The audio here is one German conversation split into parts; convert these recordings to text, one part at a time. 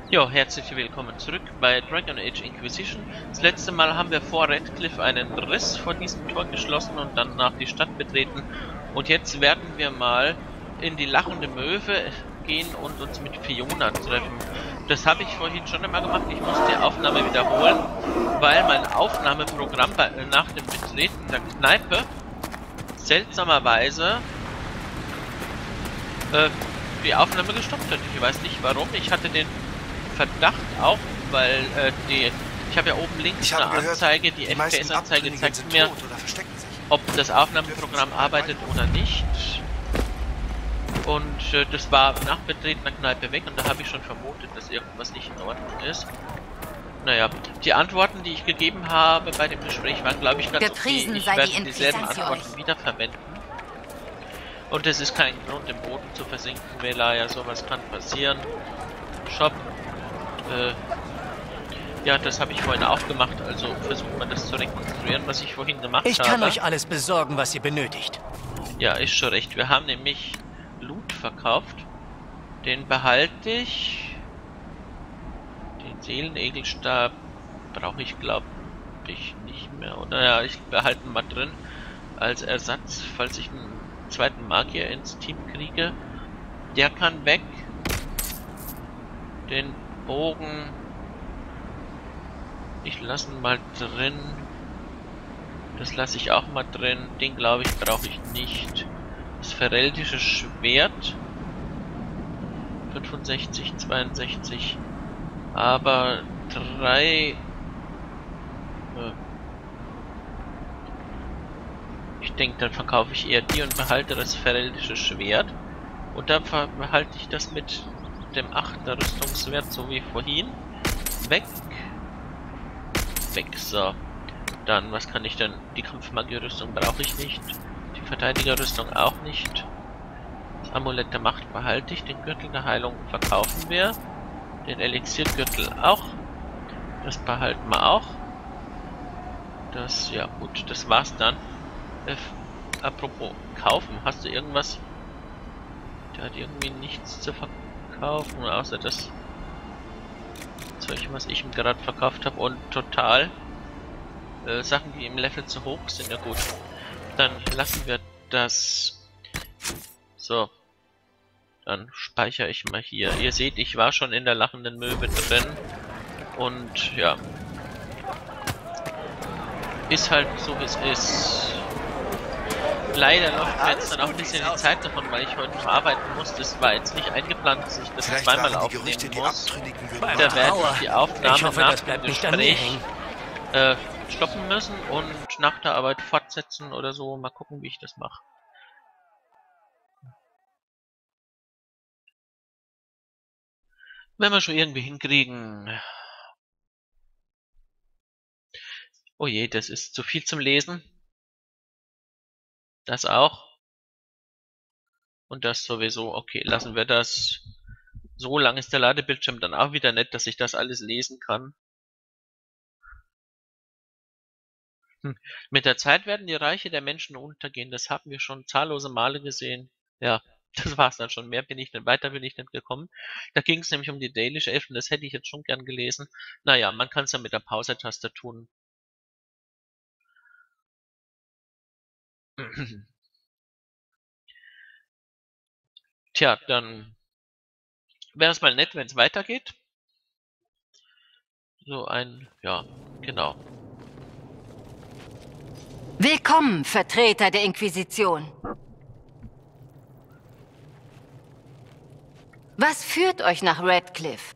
Jo, herzlich willkommen zurück bei Dragon Age Inquisition. Das letzte Mal haben wir vor Redcliffe einen Riss vor diesem Tor geschlossen und dann nach die Stadt betreten. Und jetzt werden wir mal in die Lachende Möwe gehen und uns mit Fiona treffen. Das habe ich vorhin schon einmal gemacht. Ich muss die Aufnahme wiederholen, weil mein Aufnahmeprogramm nach dem Betreten der Kneipe seltsamerweise die Aufnahme gestoppt hat. Ich weiß nicht warum. Ich hatte den Verdacht auch, weil ich habe ja oben links eine Anzeige, die FPS-Anzeige zeigt mir, ob das Aufnahmeprogramm arbeitet oder nicht. Und das war nach Betreten der Kneipe weg und da habe ich schon vermutet, dass irgendwas nicht in Ordnung ist. Naja, die Antworten, die ich gegeben habe bei dem Gespräch, waren, glaube ich, ganz okay. Ich werde dieselben Antworten wiederverwenden. Und es ist kein Grund, im Boden zu versinken, Velaya, sowas kann passieren. Shop. Ja, das habe ich vorhin auch gemacht, also versucht man das zu rekonstruieren, was ich vorhin gemacht habe. Ich kann euch alles besorgen, was ihr benötigt. Ja, ist schon recht. Wir haben nämlich Loot verkauft. Den behalte ich. Den Seelenegelstab brauche ich, glaube ich, nicht mehr. Oder ja, ich behalte ihn mal drin als Ersatz, falls ich einen zweiten Magier ins Team kriege. Der kann weg. Den Bogen. Ich lasse ihn mal drin. Das lasse ich auch mal drin. Den glaube ich brauche ich nicht. Das fereldische Schwert. 65, 62. Aber 3. Ich denke, dann verkaufe ich eher die und behalte das fereldische Schwert. Und dann behalte ich das mit dem 8er Rüstungswert, so wie vorhin. Weg. Weg, so. Dann, was kann ich denn? Die Kampfmagie-Rüstung brauche ich nicht. Die Verteidiger-Rüstung auch nicht. Das Amulett der Macht behalte ich. Den Gürtel der Heilung verkaufen wir. Den Elixiergürtel auch. Das behalten wir auch. Das, ja gut, das war's dann. Apropos kaufen, hast du irgendwas? Der hat irgendwie nichts zu verkaufen, außer das Zeug, was ich ihm gerade verkauft habe. Und total Sachen, die im Level zu hoch sind. Ja gut, dann lassen wir das. So, dann speichere ich mal hier. Ihr seht, ich war schon in der Lachenden Möwe drin. Und ja, ist halt so, wie es ist. Leider läuft mir jetzt dann auch ein bisschen die Zeit davon, weil ich heute noch arbeiten muss. Das war jetzt nicht eingeplant, dass ich das zweimal aufnehmen muss. Da werde ich die Aufnahme nach dem Gespräch stoppen müssen und nach der Arbeit fortsetzen oder so. Mal gucken, wie ich das mache. Wenn wir schon irgendwie hinkriegen. Oh je, das ist zu viel zum Lesen. Das auch. Und das sowieso. Okay, lassen wir das. So lang ist der Ladebildschirm dann auch wieder nett, dass ich das alles lesen kann. Mit der Zeit werden die Reiche der Menschen untergehen. Das haben wir schon zahllose Male gesehen. Ja, das war's dann schon. Weiter bin ich nicht gekommen. Da ging es nämlich um die Dalish Elfen. Das hätte ich jetzt schon gern gelesen. Naja, man kann es ja mit der Pause-Taste tun. Tja, dann wäre es mal nett, wenn es weitergeht. So ja, genau. Willkommen, Vertreter der Inquisition. Was führt euch nach Redcliffe?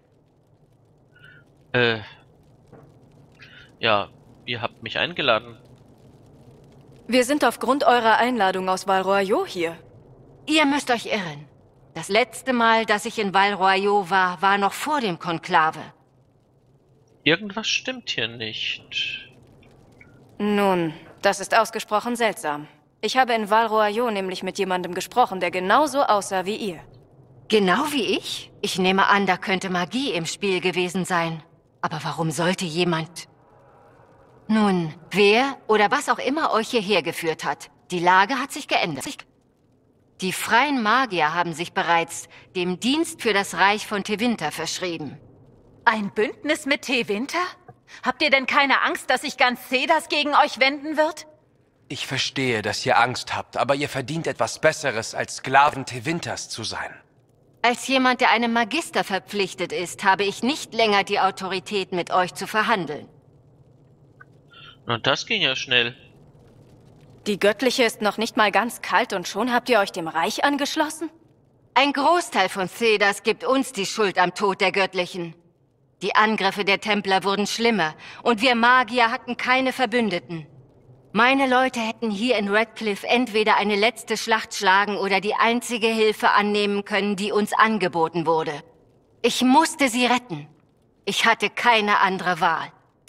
Ja, ihr habt mich eingeladen. Wir sind aufgrund eurer Einladung aus Val Royeaux hier. Ihr müsst euch irren. Das letzte Mal, dass ich in Val Royeaux war, war noch vor dem Konklave. Irgendwas stimmt hier nicht. Nun, das ist ausgesprochen seltsam. Ich habe in Val Royeaux nämlich mit jemandem gesprochen, der genauso aussah wie ihr. Genau wie ich? Ich nehme an, da könnte Magie im Spiel gewesen sein. Aber warum sollte jemand... Nun, wer oder was auch immer euch hierher geführt hat, die Lage hat sich geändert. Die freien Magier haben sich bereits dem Dienst für das Reich von Tevinter verschrieben. Ein Bündnis mit Tevinter? Habt ihr denn keine Angst, dass sich ganz Cedas gegen euch wenden wird? Ich verstehe, dass ihr Angst habt, aber ihr verdient etwas Besseres, als Sklaven Tevinters zu sein. Als jemand, der einem Magister verpflichtet ist, habe ich nicht länger die Autorität, mit euch zu verhandeln. Und das ging ja schnell. Die Göttliche ist noch nicht mal ganz kalt und schon habt ihr euch dem Reich angeschlossen? Ein Großteil von Cedas gibt uns die Schuld am Tod der Göttlichen. Die Angriffe der Templer wurden schlimmer und wir Magier hatten keine Verbündeten. Meine Leute hätten hier in Redcliffe entweder eine letzte Schlacht schlagen oder die einzige Hilfe annehmen können, die uns angeboten wurde. Ich musste sie retten. Ich hatte keine andere Wahl.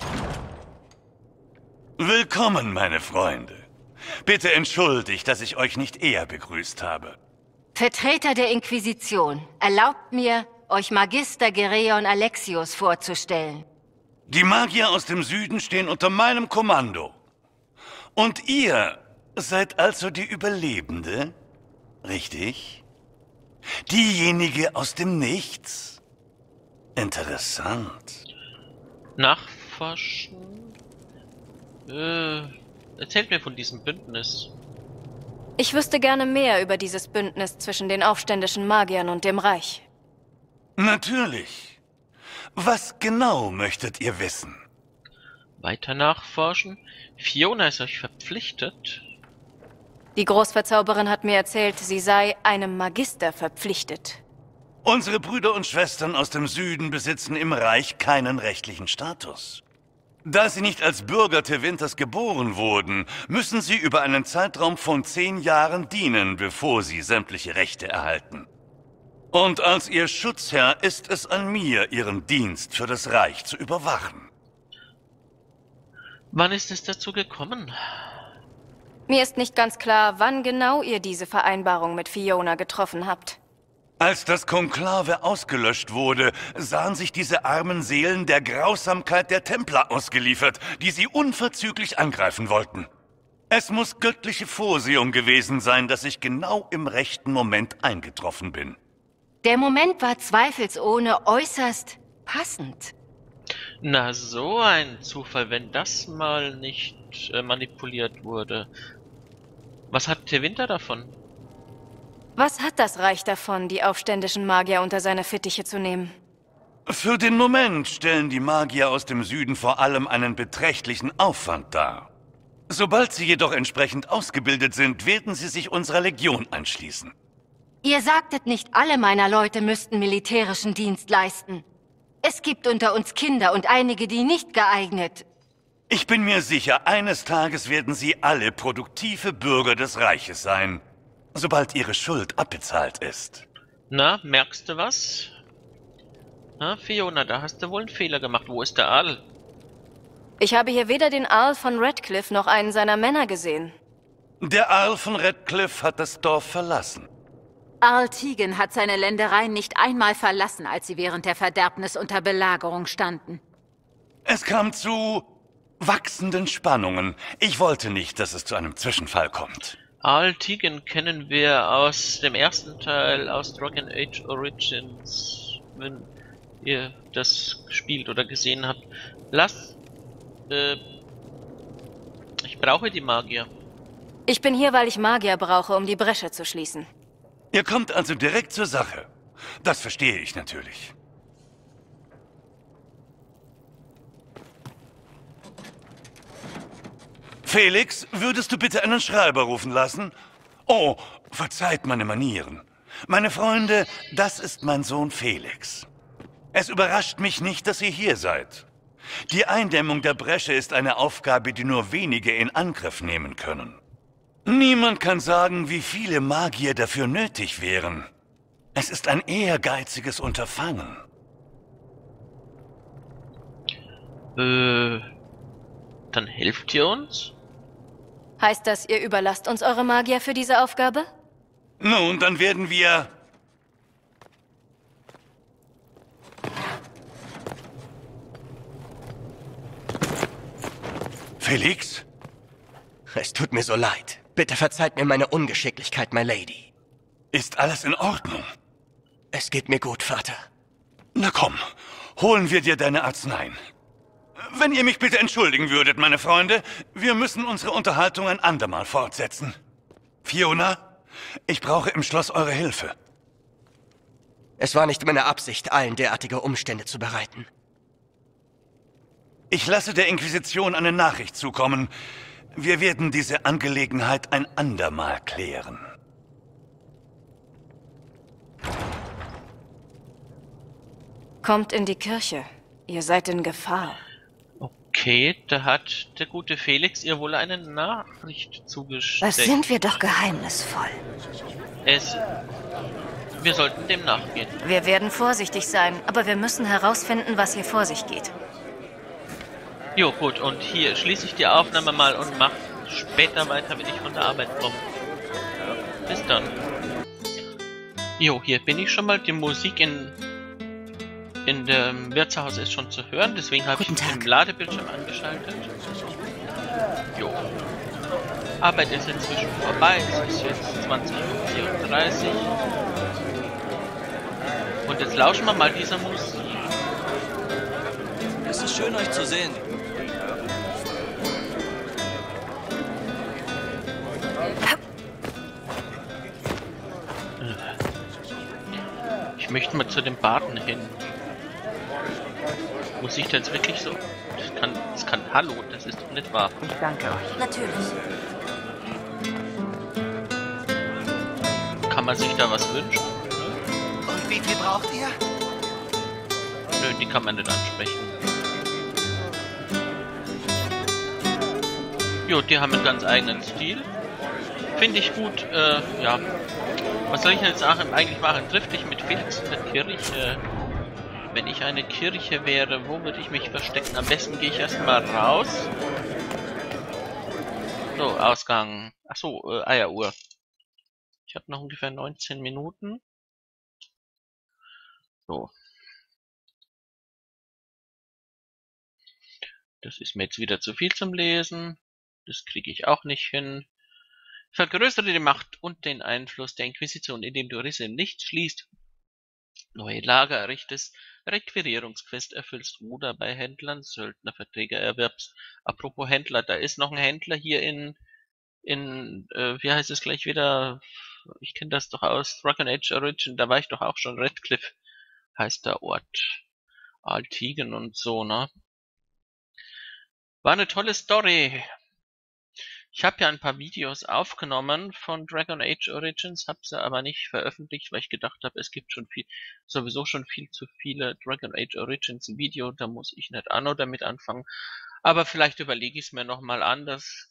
Willkommen, meine Freunde. Bitte entschuldigt, dass ich euch nicht eher begrüßt habe. Vertreter der Inquisition, erlaubt mir, euch Magister Gereon Alexios vorzustellen. Die Magier aus dem Süden stehen unter meinem Kommando. Und ihr seid also die Überlebende? Richtig? Diejenige aus dem Nichts? Interessant. Nachforschen? Erzählt mir von diesem Bündnis. Ich wüsste gerne mehr über dieses Bündnis zwischen den aufständischen Magiern und dem Reich. Natürlich. Was genau möchtet ihr wissen? Weiter nachforschen? Fiona ist euch verpflichtet? Die Großverzauberin hat mir erzählt, sie sei einem Magister verpflichtet. Unsere Brüder und Schwestern aus dem Süden besitzen im Reich keinen rechtlichen Status. Da sie nicht als Bürger Tevinters geboren wurden, müssen sie über einen Zeitraum von 10 Jahren dienen, bevor sie sämtliche Rechte erhalten. Und als ihr Schutzherr ist es an mir, ihren Dienst für das Reich zu überwachen. Wann ist es dazu gekommen? Mir ist nicht ganz klar, wann genau ihr diese Vereinbarung mit Fiona getroffen habt. Als das Konklave ausgelöscht wurde, sahen sich diese armen Seelen der Grausamkeit der Templer ausgeliefert, die sie unverzüglich angreifen wollten. Es muss göttliche Vorsehung gewesen sein, dass ich genau im rechten Moment eingetroffen bin. Der Moment war zweifelsohne äußerst passend. Na, so ein Zufall, wenn das mal nicht manipuliert wurde. Was hat Tevinter davon? Was hat das Reich davon, die aufständischen Magier unter seine Fittiche zu nehmen? Für den Moment stellen die Magier aus dem Süden vor allem einen beträchtlichen Aufwand dar. Sobald sie jedoch entsprechend ausgebildet sind, werden sie sich unserer Legion anschließen. Ihr sagtet nicht, alle meiner Leute müssten militärischen Dienst leisten. Es gibt unter uns Kinder und einige, die nicht geeignet. Ich bin mir sicher, eines Tages werden sie alle produktive Bürger des Reiches sein. Sobald ihre Schuld abbezahlt ist. Na, merkst du was? Na, Fiona, da hast du wohl einen Fehler gemacht. Wo ist der Aal? Ich habe hier weder den Aal von Redcliffe noch einen seiner Männer gesehen. Der Aal von Redcliffe hat das Dorf verlassen. Arl Tegan hat seine Ländereien nicht einmal verlassen, als sie während der Verderbnis unter Belagerung standen. Es kam zu wachsenden Spannungen. Ich wollte nicht, dass es zu einem Zwischenfall kommt. Aal Tegan kennen wir aus dem ersten Teil aus Dragon Age Origins, wenn ihr das gespielt oder gesehen habt. Ich brauche die Magier. Ich bin hier, weil ich Magier brauche, um die Bresche zu schließen. Ihr kommt also direkt zur Sache. Das verstehe ich natürlich. Felix, würdest du bitte einen Schreiber rufen lassen? Oh, verzeiht meine Manieren. Meine Freunde, das ist mein Sohn Felix. Es überrascht mich nicht, dass ihr hier seid. Die Eindämmung der Bresche ist eine Aufgabe, die nur wenige in Angriff nehmen können. Niemand kann sagen, wie viele Magier dafür nötig wären. Es ist ein ehrgeiziges Unterfangen. Dann helft ihr uns? Heißt das, ihr überlasst uns eure Magier für diese Aufgabe? Nun, dann werden wir... Felix? Es tut mir so leid. Bitte verzeiht mir meine Ungeschicklichkeit, my Lady. Ist alles in Ordnung? Es geht mir gut, Vater. Na komm, holen wir dir deine Arzneien. Wenn ihr mich bitte entschuldigen würdet, meine Freunde, wir müssen unsere Unterhaltung ein andermal fortsetzen. Fiona, ich brauche im Schloss eure Hilfe. Es war nicht meine Absicht, allen derartige Umstände zu bereiten. Ich lasse der Inquisition eine Nachricht zukommen. Wir werden diese Angelegenheit ein andermal klären. Kommt in die Kirche. Ihr seid in Gefahr. Okay, da hat der gute Felix ihr wohl eine Nachricht zugesteckt. Was sind wir doch geheimnisvoll. Wir sollten dem nachgehen. Wir werden vorsichtig sein, aber wir müssen herausfinden, was hier vor sich geht. Jo, gut, und hier schließe ich die Aufnahme mal und mache später weiter, wenn ich von der Arbeit komme. Bis dann. Jo, hier bin ich schon mal. Die Musik in dem Wirtshaus ist schon zu hören, deswegen habe ich den Ladebildschirm angeschaltet. Jo. Arbeit ist inzwischen vorbei, es ist jetzt 20:34 Uhr. Und jetzt lauschen wir mal dieser Musik. Es ist schön, euch zu sehen. Ich möchte mal zu dem Baden hin. Muss ich da jetzt wirklich so? Das kann. Hallo, das ist doch nicht wahr. Ich danke euch. Natürlich. Kann man sich da was wünschen? Und wie viel braucht ihr? Nö, die kann man nicht ansprechen. Jo, die haben einen ganz eigenen Stil. Finde ich gut, ja. Was soll ich jetzt eigentlich machen? Triff dich mit Felix in der Kirche. Wenn ich eine Kirche wäre, wo würde ich mich verstecken? Am besten gehe ich erstmal raus. So, Ausgang. Achso, Eieruhr. Ich habe noch ungefähr 19 Minuten. So. Das ist mir jetzt wieder zu viel zum Lesen. Das kriege ich auch nicht hin. Vergrößere die Macht und den Einfluss der Inquisition, indem du Risse im Licht schließt, neue Lager errichtest, Requirierungsquest erfüllst oder bei Händlern Söldnerverträge erwirbst. Apropos Händler, da ist noch ein Händler hier in wie heißt es gleich wieder? Ich kenne das doch aus Dragon Age Origin, da war ich doch auch schon. Redcliffe heißt der Ort. Altigen und so, ne? War eine tolle Story. Ich habe ja ein paar Videos aufgenommen von Dragon Age Origins, habe sie aber nicht veröffentlicht, weil ich gedacht habe, es gibt sowieso schon viel zu viele Dragon Age Origins Video, da muss ich nicht Anno damit anfangen. Aber vielleicht überlege ich es mir nochmal anders.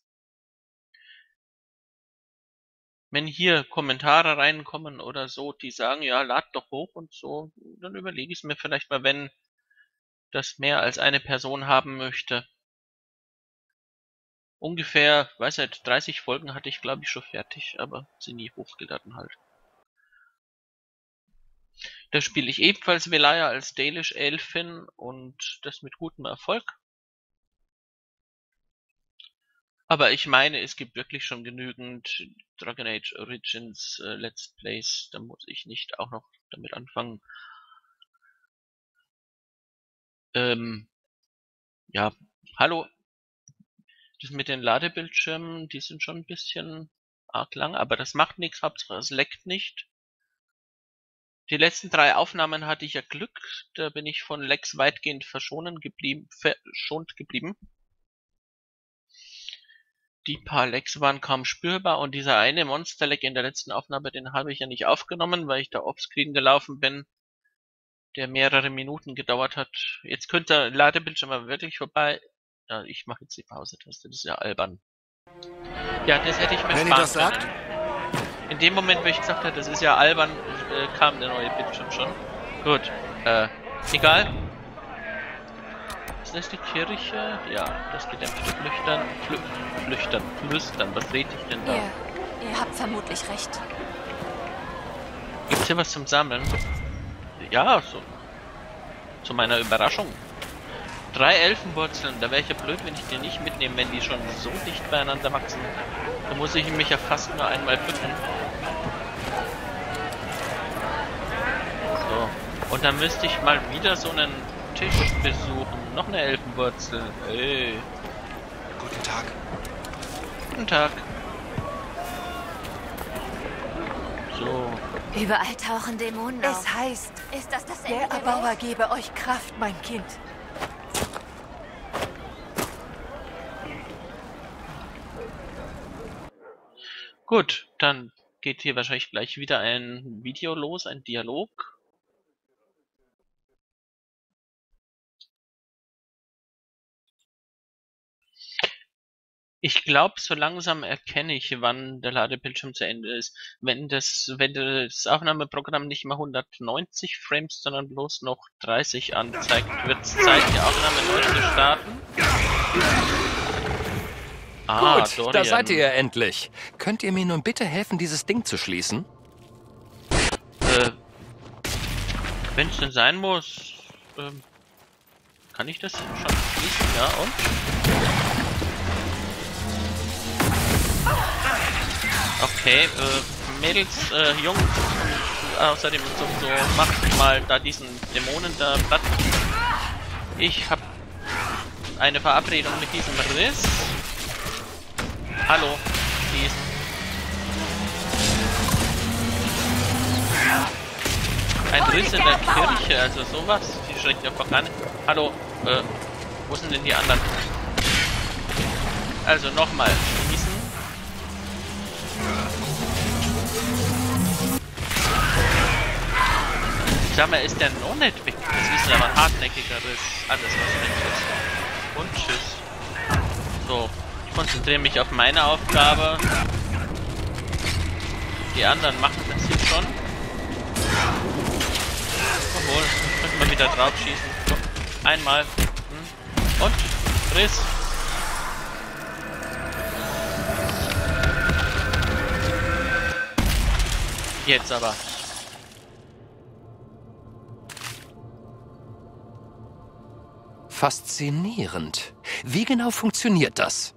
Wenn hier Kommentare reinkommen oder so, die sagen, ja, lad doch hoch und so, dann überlege ich es mir vielleicht mal, wenn das mehr als eine Person haben möchte. Ungefähr, weiß nicht, 30 Folgen hatte ich, glaube ich, schon fertig, aber sind nie hochgeladen halt. Da spiele ich ebenfalls Velaya als Dalish Elfin und das mit gutem Erfolg. Aber ich meine, es gibt wirklich schon genügend Dragon Age Origins Let's Plays, da muss ich nicht auch noch damit anfangen. Ja, hallo. Das mit den Ladebildschirmen, die sind schon ein bisschen arg lang, aber das macht nichts, Hauptsache es leckt nicht. Die letzten 3 Aufnahmen hatte ich ja Glück, da bin ich von Lecks weitgehend verschont geblieben. Die paar Lecks waren kaum spürbar und dieser eine Monster-Leck in der letzten Aufnahme, den habe ich ja nicht aufgenommen, weil ich da offscreen gelaufen bin, der mehrere Minuten gedauert hat. Jetzt könnte der Ladebildschirm aber wirklich vorbei. Ja, ich mache jetzt die Pause-Taste, das ist ja albern. Ja, das hätte ich mir sparen können. In dem Moment, wo ich gesagt habe, das ist ja albern, kam der neue Bildschirm schon. Gut, egal. Ist das die Kirche? Ja, das gedämpfte Flüstern. Was rede ich denn da? Ihr habt vermutlich recht. Gibt's hier was zum Sammeln? Ja, so. Zu meiner Überraschung. 3 Elfenwurzeln, da wäre ich ja blöd, wenn ich die nicht mitnehme, wenn die schon so dicht beieinander wachsen. Da muss ich mich ja fast nur einmal pflücken. So. Und dann müsste ich mal wieder so einen Tisch besuchen. Noch eine Elfenwurzel. Ey. Guten Tag. Guten Tag. So. Überall tauchen Dämonen auf. Es heißt, Ist das das Ende der der Erbauer Welt? gebe euch Kraft, mein Kind. Gut, dann geht hier wahrscheinlich gleich wieder ein Video los, ein Dialog. Ich glaube, so langsam erkenne ich, wann der Ladebildschirm zu Ende ist. Wenn das Aufnahmeprogramm nicht mehr 190 Frames, sondern bloß noch 30 anzeigt, wird es Zeit, die Aufnahme neu zu starten. Gut, Dorian. da seid ihr ja endlich. Könnt ihr mir nun bitte helfen, dieses Ding zu schließen? Wenn es denn sein muss, kann ich das schon schließen, ja, und? Okay, Mädels, Jungs, außerdem so macht mal da diesen Dämonen da platt. Ich hab eine Verabredung mit diesem Riss. Hallo, diesen. Ein Riss in der Kirche, also sowas. Die schreckt ja voran. Hallo, wo sind denn die anderen? Also nochmal schließen. Sag mal, ist der noch nicht weg? Das ist aber ein hartnäckigeres, alles was weg ist. Und tschüss. So, ich konzentriere mich auf meine Aufgabe. Die anderen machen das hier schon. Obwohl, können wir wieder drauf schießen. So, einmal. Und Riss. Jetzt aber. Faszinierend. Wie genau funktioniert das?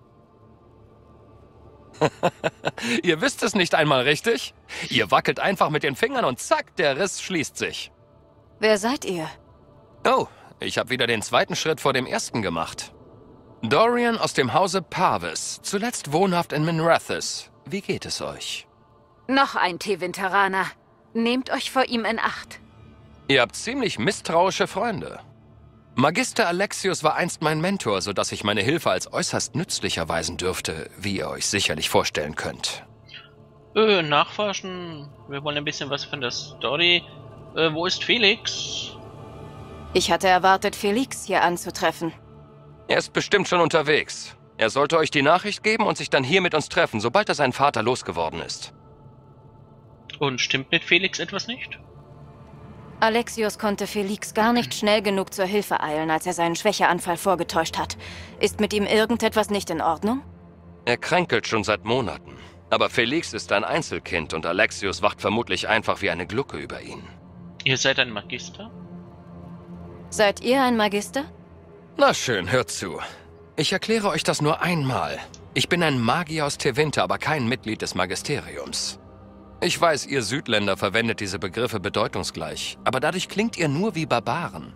Ihr wisst es nicht einmal richtig? Ihr wackelt einfach mit den Fingern und zack, der Riss schließt sich. Wer seid ihr? Oh, ich habe wieder den zweiten Schritt vor dem ersten gemacht. Dorian aus dem Hause Parvis, zuletzt wohnhaft in Minrathous. Wie geht es euch? Noch ein Tevinteraner. Nehmt euch vor ihm in Acht. Ihr habt ziemlich misstrauische Freunde. Magister Alexius war einst mein Mentor, sodass ich meine Hilfe als äußerst nützlich erweisen dürfte, wie ihr euch sicherlich vorstellen könnt. Nachforschen. Wir wollen ein bisschen was von der Story. Wo ist Felix? Ich hatte erwartet, Felix hier anzutreffen. Er ist bestimmt schon unterwegs. Er sollte euch die Nachricht geben und sich dann hier mit uns treffen, sobald er seinen Vater losgeworden ist. Und stimmt mit Felix etwas nicht? Alexius konnte Felix gar nicht schnell genug zur Hilfe eilen, als er seinen Schwächeanfall vorgetäuscht hat. Ist mit ihm irgendetwas nicht in Ordnung? Er kränkelt schon seit Monaten. Aber Felix ist ein Einzelkind und Alexius wacht vermutlich einfach wie eine Glucke über ihn. Ihr seid ein Magister? Seid ihr ein Magister? Na schön, hört zu. Ich erkläre euch das nur einmal. Ich bin ein Magier aus Tevinter, aber kein Mitglied des Magisteriums. Ich weiß, ihr Südländer verwendet diese Begriffe bedeutungsgleich, aber dadurch klingt ihr nur wie Barbaren.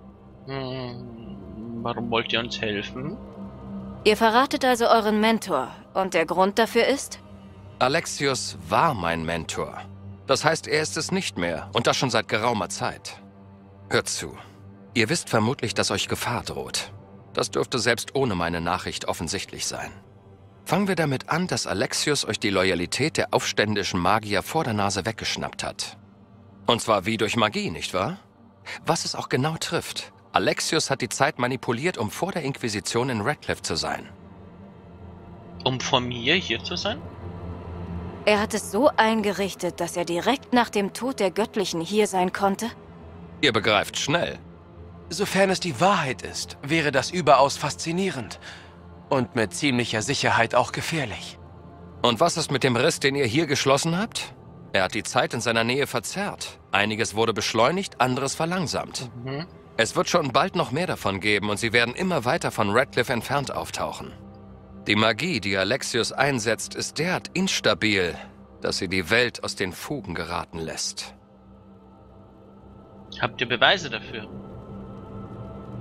Warum wollt ihr uns helfen? Ihr verratet also euren Mentor. Und der Grund dafür ist? Alexius war mein Mentor. Das heißt, er ist es nicht mehr und das schon seit geraumer Zeit. Hört zu. Ihr wisst vermutlich, dass euch Gefahr droht. Das dürfte selbst ohne meine Nachricht offensichtlich sein. Fangen wir damit an, dass Alexius euch die Loyalität der aufständischen Magier vor der Nase weggeschnappt hat. Und zwar wie durch Magie, nicht wahr? Was es auch genau trifft. Alexius hat die Zeit manipuliert, um vor der Inquisition in Redcliffe zu sein. Um vor mir hier zu sein? Er hat es so eingerichtet, dass er direkt nach dem Tod der Göttlichen hier sein konnte? Ihr begreift schnell. Sofern es die Wahrheit ist, wäre das überaus faszinierend. Und mit ziemlicher Sicherheit auch gefährlich. Und was ist mit dem Riss, den ihr hier geschlossen habt? Er hat die Zeit in seiner Nähe verzerrt. Einiges wurde beschleunigt, anderes verlangsamt. Es wird schon bald noch mehr davon geben und sie werden immer weiter von Redcliffe entfernt auftauchen. Die Magie, die Alexius einsetzt, ist derart instabil, dass sie die Welt aus den Fugen geraten lässt. Habt ihr Beweise dafür?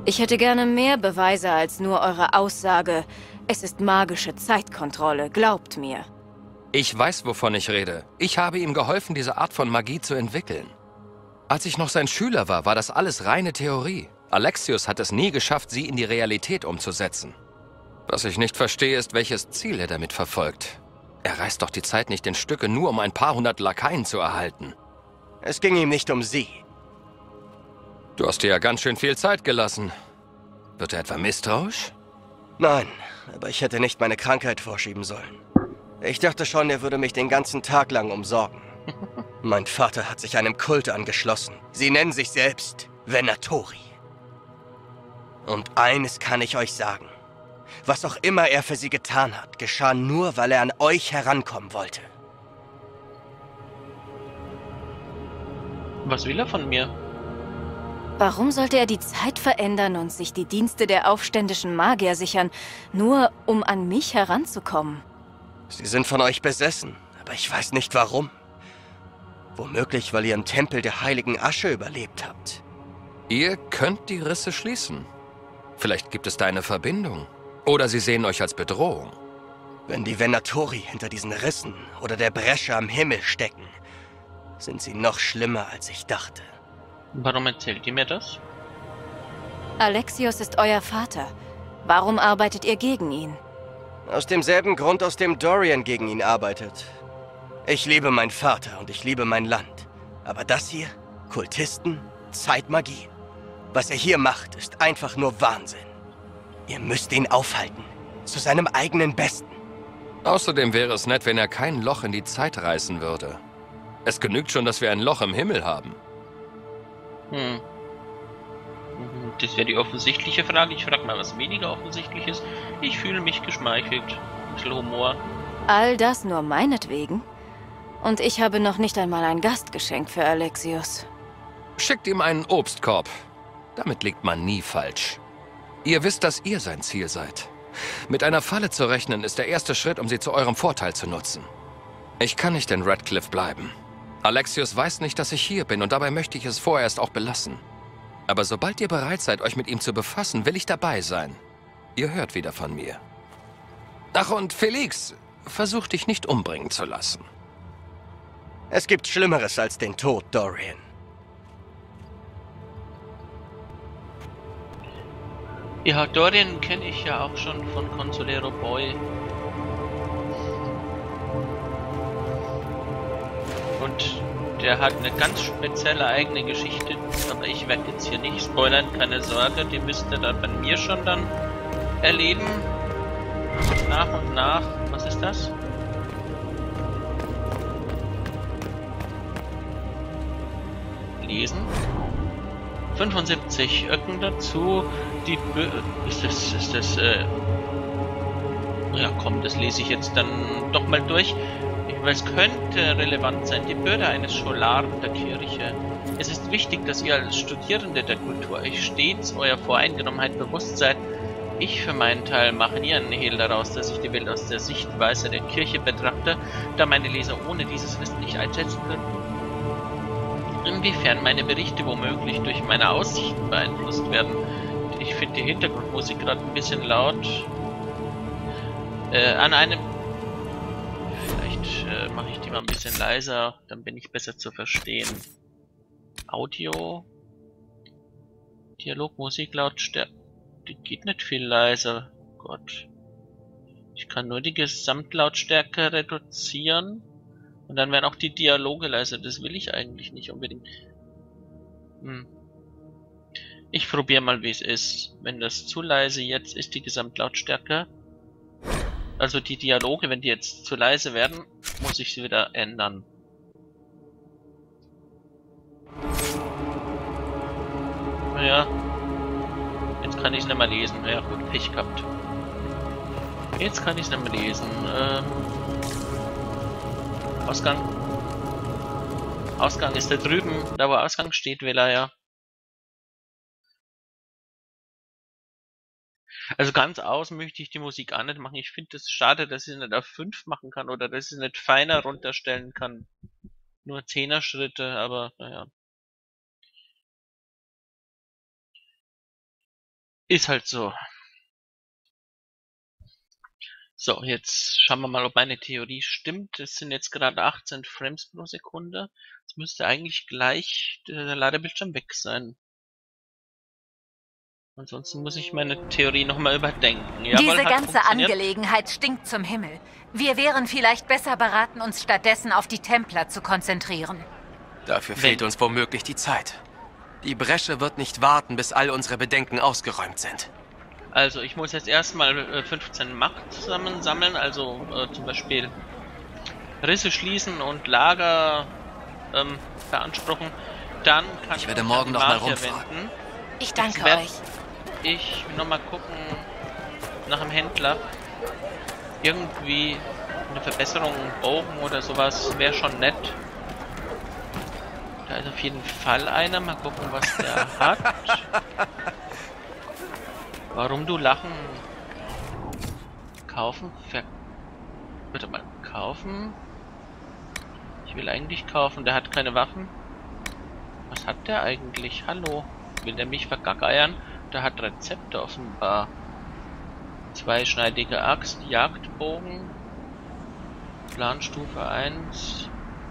Ich hätte gerne mehr Beweise als nur eure Aussage. Es ist magische Zeitkontrolle, glaubt mir. Ich weiß, wovon ich rede. Ich habe ihm geholfen, diese Art von Magie zu entwickeln. Als ich noch sein Schüler war, war das alles reine Theorie. Alexios hat es nie geschafft, sie in die Realität umzusetzen. Was ich nicht verstehe, ist, welches Ziel er damit verfolgt. Er reißt doch die Zeit nicht in Stücke, nur um ein paar hundert Lakaien zu erhalten. Es ging ihm nicht um sie. Du hast dir ja ganz schön viel Zeit gelassen. Wird er etwa misstrauisch? Nein, aber ich hätte nicht meine Krankheit vorschieben sollen. Ich dachte schon, er würde mich den ganzen Tag lang umsorgen. Mein Vater hat sich einem Kult angeschlossen. Sie nennen sich selbst Venatori. Und eines kann ich euch sagen. Was auch immer er für sie getan hat, geschah nur, weil er an euch herankommen wollte. Was will er von mir? Warum sollte er die Zeit verändern und sich die Dienste der aufständischen Magier sichern, nur um an mich heranzukommen? Sie sind von euch besessen, aber ich weiß nicht warum. Womöglich, weil ihr im Tempel der heiligen Asche überlebt habt. Ihr könnt die Risse schließen. Vielleicht gibt es da eine Verbindung. Oder sie sehen euch als Bedrohung. Wenn die Venatori hinter diesen Rissen oder der Bresche am Himmel stecken, sind sie noch schlimmer, als ich dachte. Warum erzählt ihr mir das? Alexios ist euer Vater. Warum arbeitet ihr gegen ihn? Aus demselben Grund, aus dem Dorian gegen ihn arbeitet. Ich liebe meinen Vater und ich liebe mein Land. Aber das hier? Kultisten? Zeitmagie? Was er hier macht, ist einfach nur Wahnsinn. Ihr müsst ihn aufhalten. Zu seinem eigenen Besten. Außerdem wäre es nett, wenn er kein Loch in die Zeit reißen würde. Es genügt schon, dass wir ein Loch im Himmel haben. Das wäre die offensichtliche Frage. Ich frage mal, was weniger offensichtlich ist. Ich fühle mich geschmeichelt. Ein bisschen Humor. All das nur meinetwegen? Und ich habe noch nicht einmal ein Gastgeschenk für Alexios. Schickt ihm einen Obstkorb. Damit liegt man nie falsch. Ihr wisst, dass ihr sein Ziel seid. Mit einer Falle zu rechnen, ist der erste Schritt, um sie zu eurem Vorteil zu nutzen. Ich kann nicht in Redcliffe bleiben. Alexios weiß nicht, dass ich hier bin und dabei möchte ich es vorerst auch belassen. Aber sobald ihr bereit seid, euch mit ihm zu befassen, will ich dabei sein. Ihr hört wieder von mir. Ach, und Felix, versuch dich nicht umbringen zu lassen. Es gibt Schlimmeres als den Tod, Dorian. Ja, Dorian kenne ich ja auch schon von Consolero Boy. Und der hat eine ganz spezielle eigene Geschichte, aber ich werde jetzt hier nicht spoilern, keine Sorge, die müsst ihr dann bei mir schon dann erleben. Nach und nach. Was ist das? Lesen. 75 Öcken dazu. Die ja komm, das lese ich jetzt dann doch mal durch. Weil es könnte relevant sein. Die Bürde eines Scholaren der Kirche. Es ist wichtig, dass ihr als Studierende der Kultur euch stets eurer Voreingenommenheit bewusst seid. Ich für meinen Teil mache nie einen Hehl daraus, dass ich die Welt aus der Sichtweise der Kirche betrachte, da meine Leser ohne dieses Wissen nicht einschätzen können, inwiefern meine Berichte womöglich durch meine Aussichten beeinflusst werden. Ich finde die Hintergrundmusik gerade ein bisschen laut. Vielleicht mache ich die mal ein bisschen leiser, dann bin ich besser zu verstehen. Audio. Dialogmusik, Lautstärke. Die geht nicht viel leiser. Gott. Ich kann nur die Gesamtlautstärke reduzieren. Und dann werden auch die Dialoge leiser. Das will ich eigentlich nicht unbedingt. Ich probiere mal, wie es ist. Wenn das zu leise jetzt ist, die Gesamtlautstärke. Also die Dialoge, wenn die jetzt zu leise werden, muss ich sie wieder ändern. Naja. Jetzt kann ich es nicht mehr lesen. Ja gut, Pech gehabt. Jetzt kann ich es nicht mehr lesen. Ausgang. Ausgang ist da drüben. Da wo Ausgang steht, will er ja. Also ganz aus möchte ich die Musik auch nicht machen. Ich finde es schade, dass ich es nicht auf 5 machen kann oder dass ich es nicht feiner runterstellen kann. Nur 10er Schritte, aber naja. Ist halt so. So, jetzt schauen wir mal, ob meine Theorie stimmt. Es sind jetzt gerade 18 Frames pro Sekunde. Es müsste eigentlich gleich der Ladebildschirm weg sein. Ansonsten muss ich meine Theorie nochmal überdenken. Jawohl, diese ganze Angelegenheit stinkt zum Himmel. Wir wären vielleicht besser beraten, uns stattdessen auf die Templer zu konzentrieren. Dafür fehlt uns womöglich die Zeit. Die Bresche wird nicht warten, bis all unsere Bedenken ausgeräumt sind. Also ich muss jetzt erstmal 15 Macht zusammensammeln, also zum Beispiel Risse schließen und Lager beanspruchen. Dann kann ich werde morgen noch mal rumfahren. Ich danke euch. Ich will noch mal gucken nach einem Händler. Irgendwie eine Verbesserung, einen Bogen oder sowas wäre schon nett. Da ist auf jeden Fall einer. Mal gucken, was der hat. Warum du lachen? Kaufen? Bitte mal kaufen. Ich will eigentlich kaufen. Der hat keine Waffen. Was hat der eigentlich? Hallo? Will der mich vergackeiern? Der hat Rezepte offenbar. Zweischneidige Axt, Jagdbogen. Planstufe 1.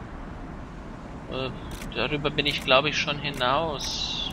Darüber bin ich, glaube ich, schon hinaus.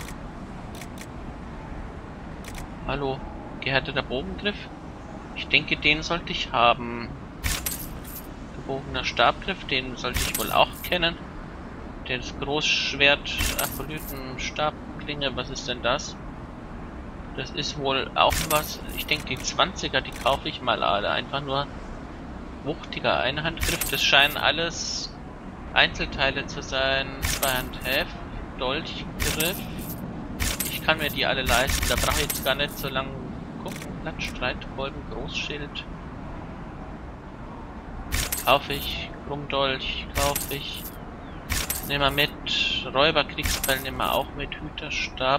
Hallo, gehärteter Bogengriff? Ich denke, den sollte ich haben. Gebogener Stabgriff, den sollte ich wohl auch kennen. Das Großschwert, Apolyten, Stabklinge, was ist denn das? Das ist wohl auch was. Ich denke, die 20er, die kaufe ich mal alle. Einfach nur wuchtiger Einhandgriff. Das scheinen alles Einzelteile zu sein. Zweihandheft, Dolchgriff. Ich kann mir die alle leisten. Da brauche ich jetzt gar nicht so lange gucken. Blattstreitkolben, Großschild. Kaufe ich. Krummdolch kaufe ich. Nehmen wir mit. Räuberkriegsbeil nehmen wir auch mit. Hüterstab.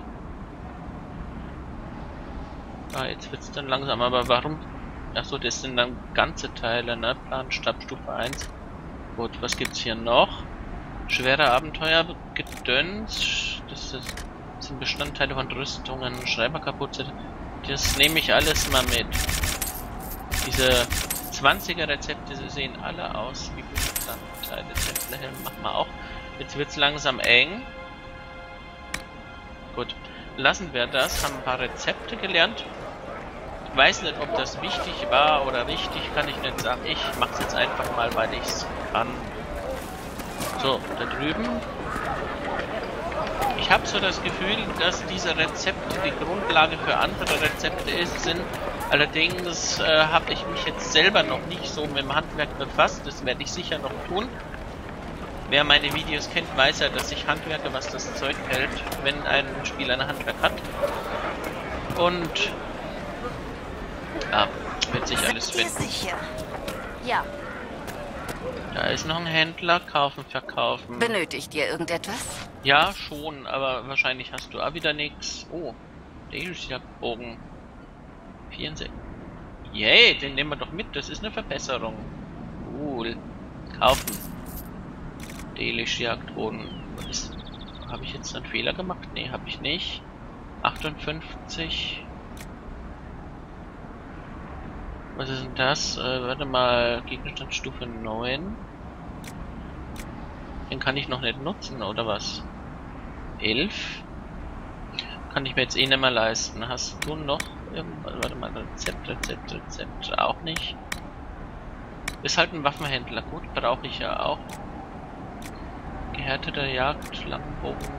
Ah, jetzt wird's dann langsam. Aber warum? Achso, das sind dann ganze Teile, ne? Planstab Stufe 1. Gut, was gibt's hier noch? Schwere Abenteuer, Gedöns. Das sind Bestandteile von Rüstungen, Schreiberkapuze. Das nehme ich alles mal mit. Diese 20er Rezepte, sie sehen alle aus wie Bestandteile. Templerhelm machen wir auch. Jetzt wird's langsam eng. Gut, lassen wir das. Haben ein paar Rezepte gelernt. Ich weiß nicht, ob das wichtig war oder richtig, kann ich nicht sagen. Ich mach's jetzt einfach mal, weil ich's kann. So, da drüben. Ich habe so das Gefühl, dass diese Rezepte die Grundlage für andere Rezepte sind. Allerdings habe ich mich jetzt selber noch nicht so mit dem Handwerk befasst. Das werde ich sicher noch tun. Wer meine Videos kennt, weiß ja, dass ich handwerke, was das Zeug hält, wenn ein Spiel ein Handwerk hat. Und wird sich alles finden. Sicher? Ja. Da ist noch ein Händler, kaufen, verkaufen. Benötigt ihr irgendetwas? Ja, schon, aber wahrscheinlich hast du auch wieder nichts. Oh, der Jagdbogen. 64. Yay, den nehmen wir doch mit, das ist eine Verbesserung. Cool. Kaufen. Delisch Jagdbogen. Habe ich jetzt einen Fehler gemacht? Nee, habe ich nicht. 58. Was ist denn das? Warte mal, Gegenstandsstufe 9. Den kann ich noch nicht nutzen, oder was? 11. Kann ich mir jetzt eh nicht mehr leisten. Hast du noch irgendwas? Warte mal, Rezept. Auch nicht. Ist halt ein Waffenhändler. Gut, brauche ich ja auch. Gehärteter Jagd, Langbogen.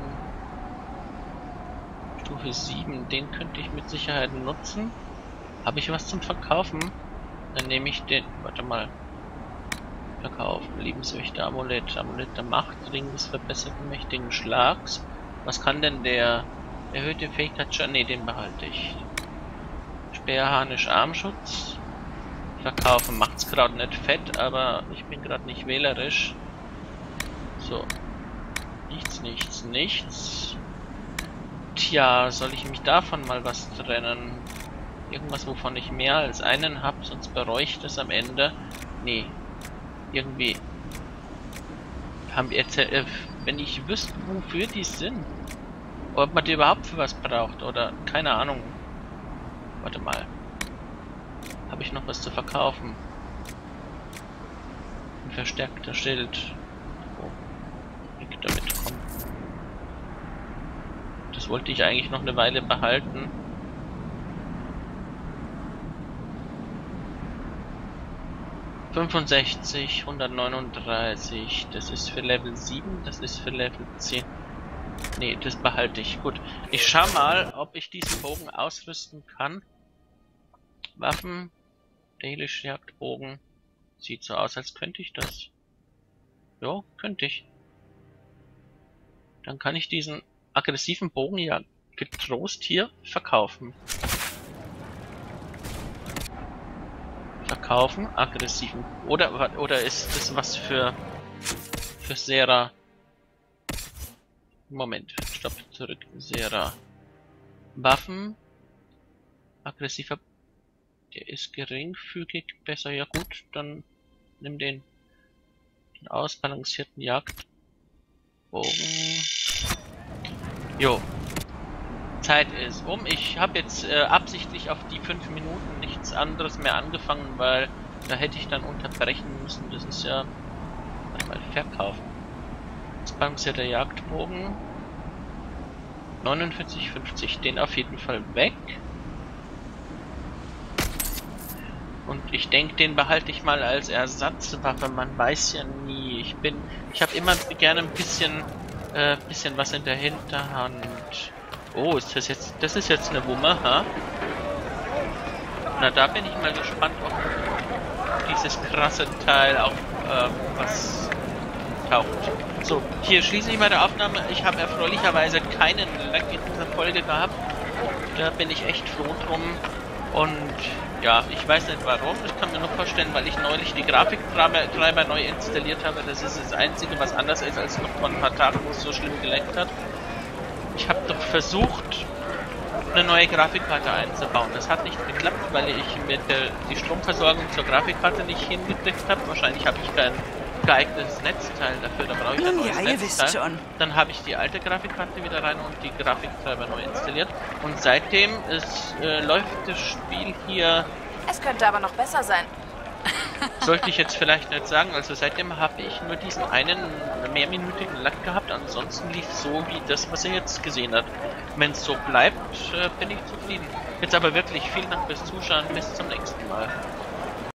Stufe 7. Den könnte ich mit Sicherheit nutzen. Habe ich was zum Verkaufen? Dann nehme ich den. Warte mal. Verkaufen. Liebenswächter Amulett. Amulett der Macht. Ring des verbesserten mächtigen Schlags. Was kann denn der? Erhöhte Fähigkeit. Ne, den behalte ich. Speerharnisch Armschutz. Verkaufen. Macht's gerade nicht fett, aber ich bin gerade nicht wählerisch. So. Nichts. Tja, soll ich mich davon mal was trennen? Irgendwas, wovon ich mehr als einen habe, sonst bereue ich das am Ende. Nee. Irgendwie. Haben wir jetzt, wenn ich wüsste, wofür die sind. Ob man die überhaupt für was braucht oder keine Ahnung. Warte mal. Habe ich noch was zu verkaufen? Ein verstärkter Schild. Oh. Ich kann damit kommen. Das wollte ich eigentlich noch eine Weile behalten. ...65, 139, das ist für Level 7, das ist für Level 10. Nee, das behalte ich. Gut, ich schau mal, ob ich diesen Bogen ausrüsten kann. Waffen, Dalish Jagdbogen. Sieht so aus, als könnte ich das. Ja, könnte ich. Dann kann ich diesen aggressiven Bogen ja getrost hier verkaufen. Verkaufen, aggressiven. Oder ist das was für Sera? Moment, stopp, zurück. Sera. Waffen. Aggressiver. Der ist geringfügig besser. Ja gut, dann nimm den ausbalancierten Jagdbogen. Jo. Zeit ist um. Ich habe jetzt absichtlich auf die 5 Minuten nichts anderes mehr angefangen, weil da hätte ich dann unterbrechen müssen. Das ist ja... Warte mal, verkaufen. Ausbalancierter Jagdbogen. 49,50. Den auf jeden Fall weg. Und ich denke, den behalte ich mal als Ersatzwaffe. Man weiß ja nie. Ich habe immer gerne ein bisschen was in der Hinterhand. Oh, ist das jetzt... Das ist jetzt eine Wumme, ha? Na, da bin ich mal gespannt, ob dieses krasse Teil auch was taucht. So, hier schließe ich meine Aufnahme. Ich habe erfreulicherweise keinen Lag in dieser Folge gehabt. Da bin ich echt froh drum. Und ja, ich weiß nicht warum. Ich kann mir nur vorstellen, weil ich neulich die Grafiktreiber neu installiert habe. Das ist das Einzige, was anders ist als noch vor ein paar Tagen, wo es so schlimm geleckt hat. Ich habe doch versucht, eine neue Grafikkarte einzubauen. Das hat nicht geklappt, weil ich die Stromversorgung zur Grafikkarte nicht hingekriegt habe. Wahrscheinlich habe ich kein geeignetes Netzteil dafür. Da brauche ich ein neues Netzteil. Wisst schon. Dann habe ich die alte Grafikkarte wieder rein und die Grafiktreiber neu installiert. Und seitdem läuft das Spiel hier... Es könnte aber noch besser sein. Sollte ich jetzt vielleicht nicht sagen. Also seitdem habe ich nur diesen einen mehrminütigen Lag gehabt. Ansonsten lief so wie das, was ihr jetzt gesehen habt. Wenn es so bleibt, bin ich zufrieden. Jetzt aber wirklich vielen Dank fürs Zuschauen. Bis zum nächsten Mal.